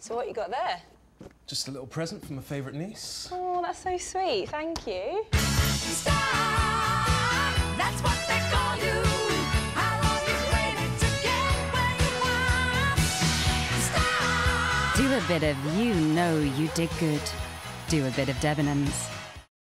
So what you got there? Just a little present from my favourite niece. Oh, that's so sweet. Thank you. Star, that's what they call you. How long you waited to get where you are? Star. Do a bit of you know you did good. Do a bit of Debenhams.